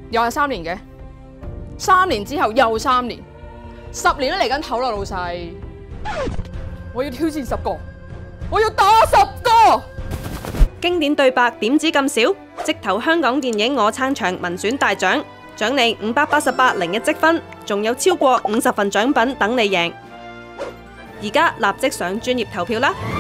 又係3年嘅，3年之後又3年，10年都嚟緊頭啦，老細。我要挑戰10個，我要打10個。 經典對白點止咁少？即投香港電影我撐場民選大獎，獎你58801積分，仲有超過50份獎品等你贏。而家立即上專頁投票啦！